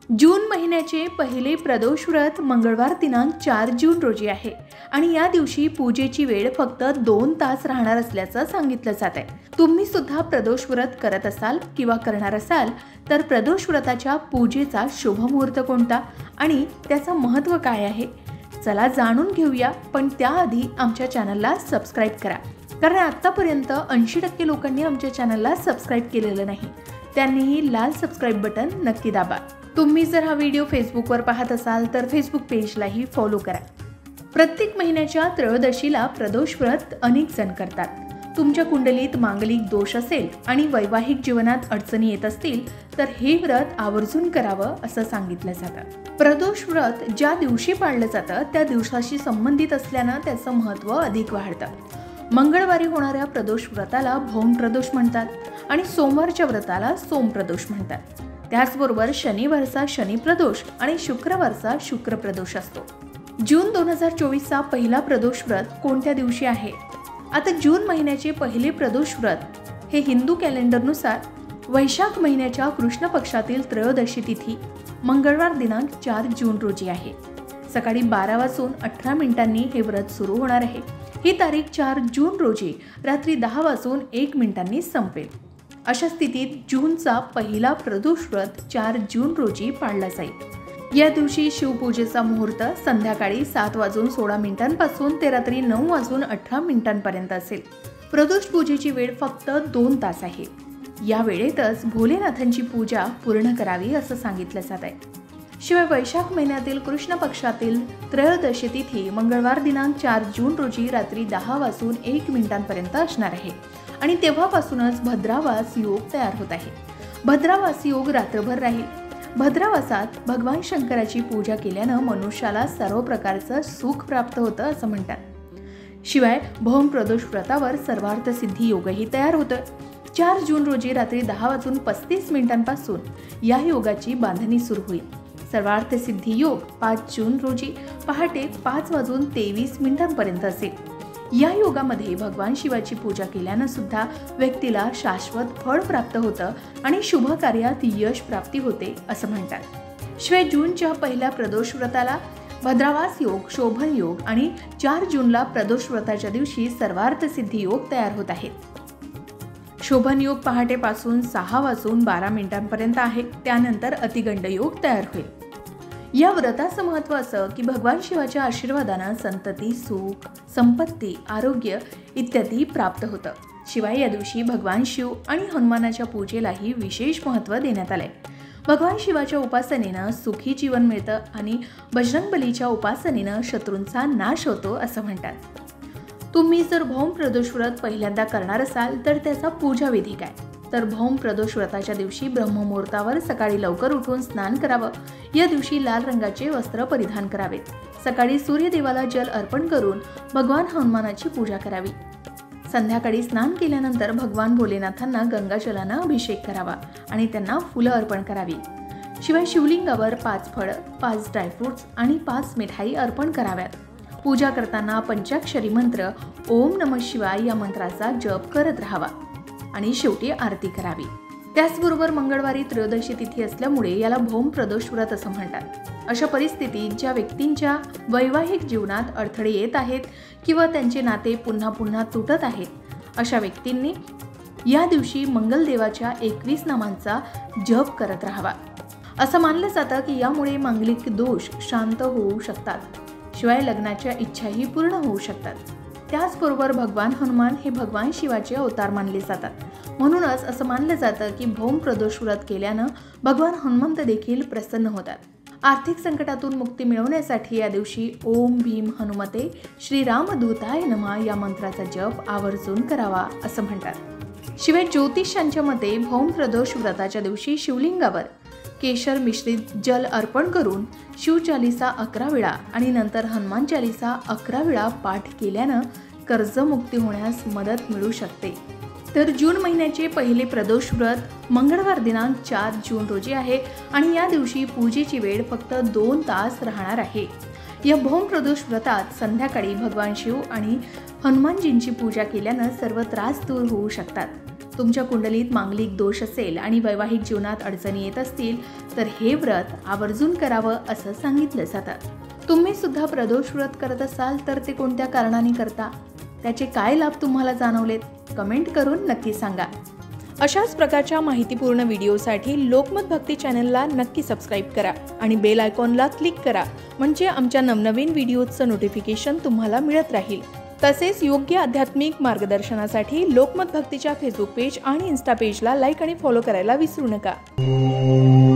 जून महिन्याचे पहिले प्रदोष व्रत मंगळवार दिनांक 4 जून रोजी आहे आणि या दिवशी पूजेची वेळ फक्त 2 तास राहणार असल्याचं सांगितलं जात आहे। तुम्ही सुद्धा प्रदोष व्रत करत असाल किंवा करणार असाल तर प्रदोष व्रताच्या पूजेचा शुभ मुहूर्त कोणता आणि त्याचं महत्त्व काय आहे, चला जाणून घेऊया। पण त्याआधी आमच्या चॅनलला सबस्क्राईब करा, कारण आतापर्यंत 80% लोकांनी आमच्या चॅनलला सबस्क्राईब केलेलं नाही। त्यांनीही लाल सबस्क्राईब बटन नक्की दाबा। तुम्ही जर हा व्हिडिओ फेसबुकवर पाहत असाल तर फेसबुक पेजलाही फॉलो करा। प्रत्येक महिन्याच्या त्रयोदशीला प्रदोष व्रत अनेक जण करतात। तुमच्या कुंडलीत मांगलिक दोष असेल आणि वैवाहिक जीवनात अडचणी येत असतील तर हे व्रत आवर्जून करावं असं सांगितलं जातं। प्रदोष व्रत ज्या दिवशी पाळलं जातं त्या दिवसाशी संबंधित असल्यानं त्याचं महत्त्व अधिक वाढतं। मंगळवारी होणाऱ्या प्रदोष व्रताला भौम प्रदोष म्हणतात आणि सोमवारच्या व्रताला सोम प्रदोष म्हणतात। त्याचबरोबर शनिवारचा शनी प्रदोष आणि शुक्रवारचा शुक्र प्रदोष असतो। जून 2024चा पहिला प्रदोष व्रत कोणत्या दिवशी आहे? आता जून महिन्याचे पहिले प्रदोष व्रत हे हिंदू कॅलेंडरनुसार वैशाख महिन्याच्या कृष्ण पक्षातील त्रयोदशी तिथी मंगळवार दिनांक 4 जून रोजी आहे। सकाळी 12:18 हे व्रत सुरू होणार आहे। ही तारीख 4 जून रोजी रात्री 10:01 संपेल। अशा स्थितीत जूनचा पहिला प्रदोष व्रत 4 जून रोजी पाळला जाईल। या दिवशी शिवपूजेचा मुहूर्त संध्याकाळी 7:16 पासून ते रात्री 9:18 पर्यंत असेल। प्रदोष पूजेची वेळ फक्त 2 तास आहे। या वेळेतच भोलेनाथांची पूजा पूर्ण करावी असं सांगितलं जात आहे। शिवाय वैशाख महिन्यातील कृष्ण पक्षातील त्रयोदशी तिथी मंगळवार दिनांक 4 जून रोजी रात्री 10:01 पर्यंत असणार आहे आणि तेव्हापासूनच भद्रावास योग तयार होत आहे। भद्रावास योग रात्रभर राहील। भद्रावासात भगवान शंकराची पूजा केल्यानं मनुष्याला सर्व प्रकारचं सुख प्राप्त होतं असं म्हणतात। शिवाय भौम प्रदोष व्रतावर सर्वार्थ सिद्धी योगही तयार होतोय। 4 जून रोजी रात्री 10:35 पासून या योगाची बांधणी सुरू होईल। सर्वार्थ सिद्धी योग 5 जून रोजी पहाटे 5:23 पर्यंत असेल। या योगामध्ये भगवान शिवाची पूजा केल्यानं सुद्धा व्यक्तीला शाश्वत फळ प्राप्त होतं आणि शुभ कार्यात यश प्राप्ती होते असं म्हणतात। शिवाय जूनच्या पहिल्या प्रदोष व्रताला भद्रावास योग, शोभन योग आणि 4 जूनला प्रदोष व्रताच्या दिवशी सर्वार्थ सिद्धी योग तयार होत आहेत। शोभन योग पहाटेपासून 6:12 पर्यंत आहे। त्यानंतर अतिगंड योग तयार होईल। या व्रताचं महत्त्व असं की भगवान शिवाच्या आशीर्वादानं संतती, सुख, संपत्ती, आरोग्य इत्यादी प्राप्त होतं। शिवाय या दिवशी भगवान शिव आणि हनुमानाच्या पूजेलाही विशेष महत्त्व देण्यात आलंय। भगवान शिवाच्या उपासनेनं सुखी जीवन मिळतं आणि बजरंगबलीच्या उपासनेनं शत्रूंचा नाश होतो असं म्हणतात। तुम्ही जर भौम प्रदोष व्रत पहिल्यांदा करणार असाल तर त्याचा पूजा विधी काय? तर भौम प्रदोष व्रताच्या दिवशी ब्रह्ममुहूर्तावर सकाळी लवकर उठून स्नान करावं। या दिवशी लाल रंगाचे वस्त्र परिधान करावेत। सकाळी सूर्यदेवाला जल अर्पण करून भगवान हनुमानाची पूजा करावी। संध्याकाळी स्नान केल्यानंतर भगवान भोलेनाथांना गंगाजलानं अभिषेक करावा आणि त्यांना फुलं अर्पण करावी। शिवाय शिवलिंगावर 5 फळं, 5 ड्रायफ्रुट्स आणि 5 मिठाई अर्पण कराव्यात। पूजा करताना पंचाक्षरी मंत्र ओम नमः शिवाय या मंत्राचा जप करत राहावा आणि शेवटी आरती करावी। त्याचबरोबर मंगळवारी त्रयोदशी तिथी असल्यामुळे याला भौम प्रदोष व्रत असं म्हणतात। अशा परिस्थितीत ज्या व्यक्तींच्या वैवाहिक जीवनात अडथळे येत आहेत किंवा त्यांचे नाते पुन्हा पुन्हा तुटत आहेत, अशा व्यक्तींनी या दिवशी मंगलदेवाच्या 21 नामांचा जप करत राहावा। असं मानलं जातं की यामुळे मांगलिक दोष शांत होऊ शकतात। शिवाय लग्नाच्या इच्छाही पूर्ण होऊ शकतात। त्याचबरोबर भगवान हनुमान हे भगवान शिवाचे अवतार मानले जातात। म्हणूनच असं मानलं जातं की भौम प्रदोष व्रत केल्यानं भगवान हनुमंत देखील प्रसन्न होतात। आर्थिक संकटातून मुक्ती मिळवण्यासाठी या दिवशी ओम भीम हनुमते श्री रामदूताय नमः या मंत्राचा जप आवर्जून करावा असं म्हणतात। शिवाय ज्योतिषांच्या मते भौम प्रदोष व्रताच्या दिवशी शिवलिंगावर केशर मिश्रित जल अर्पण करून शिवचालिसा 11 वेळा आणि नंतर हनुमान चालिसा 11 वेळा पाठ केल्यानं कर्जमुक्ती होण्यास मदत मिळू शकते। तर जून महिन्याचे पहिले प्रदोष व्रत मंगळवार दिनांक 4 जून रोजी आहे आणि या दिवशी पूजेची वेळ फक्त 2 तास राहणार आहे। या भौम प्रदोष व्रतात संध्याकाळी भगवान शिव आणि हनुमानजींची पूजा केल्यानं सर्व त्रास दूर होऊ शकतात। तुमच्या कुंडलीत मांगलिक दोष असेल आणि वैवाहिक जीवनात अडचणी येत असतील तर हे व्रत आवर्जून करावं असं सांगितलं जातं. तुम्ही सुद्धा प्रदोष व्रत करत असाल तर ते कोणत्या कारणाने करता, त्याचे काय लाभ तुम्हाला जाणवलेत, कमेंट करून नक्की सांगा. अशाच प्रकारच्या माहितीपूर्ण व्हिडिओसाठी लोकमत भक्ती चॅनलला नक्की सबस्क्राईब करा आणि बेल आयकॉनला क्लिक करा, म्हणजे आमच्या नवनवीन व्हिडिओचं नोटिफिकेशन तुम्हाला मिळत राहील. तसेच योग्य आध्यात्मिक मार्गदर्शनासाठी लोकमत भक्तीच्या फेसबुक पेज आणि इन्स्टा पेजला लाईक आणि फॉलो करायला विसरू नका.